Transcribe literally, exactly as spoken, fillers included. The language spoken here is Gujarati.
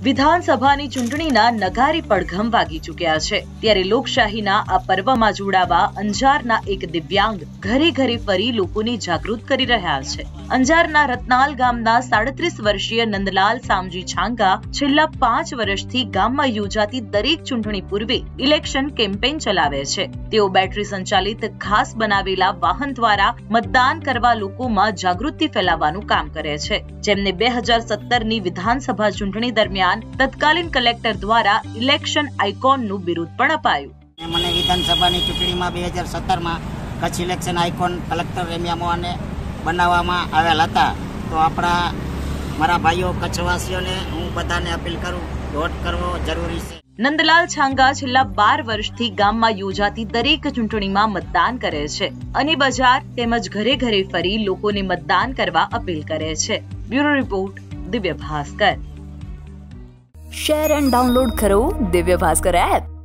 વિધાનસભાની ચૂંટણીના નગારી પડઘમ વાગી ચૂક્યા છે, ત્યારે લોકશાહીના આ પર્વમાં જોડાવા અંજારના એક દિવ્યાંગ ઘરે ઘરે ફરી લોકોને જાગૃત કરી રહ્યા છે। અંજારના રત્નાલ ગામના સાડત્રીસ વર્ષીય નંદલાલ સામજી છાંગા છેલ્લા પાંચ વર્ષથી ગામમાં યોજાતી દરેક ચૂંટણી પૂર્વે ઇલેક્શન કેમ્પેઇન ચલાવે છે। તેઓ બેટરી સંચાલિત ખાસ બનાવેલા વાહન દ્વારા મતદાન કરવા લોકોમાં જાગૃતિ ફેલાવવાનું કામ કરે છે, જેમને બે હજાર સત્તર ની વિધાનસભા ચૂંટણી દરમિયાન તત્કાલીન કલેક્ટર દ્વારા ઇલેક્શન આઇકોનનું બિરુદ પણ અપાયું। મને વિધાનસભાની ચૂંટણીમાં બે હજાર સત્તરમાં Kutch election icon collector Ramya મોહને બનાવવામાં આવેલ હતા। તો આપણા મારા ભાઈઓ કચ્છવાસીઓને હું બધાને અપીલ કરું, વોટ કરવો જરૂરી છે। નંદલાલ છાંગા છેલ્લા બાર વર્ષથી ગામમાં યોજાતી દરેક ચૂંટણીમાં મતદાન કરે છે અને બજાર તેમજ ઘરે ઘરે ફરી લોકોને મતદાન કરવા અપીલ કરે છે। Bureau report, Divya Bhaskar. Share and download करो दिव्य भास्कर ऐप।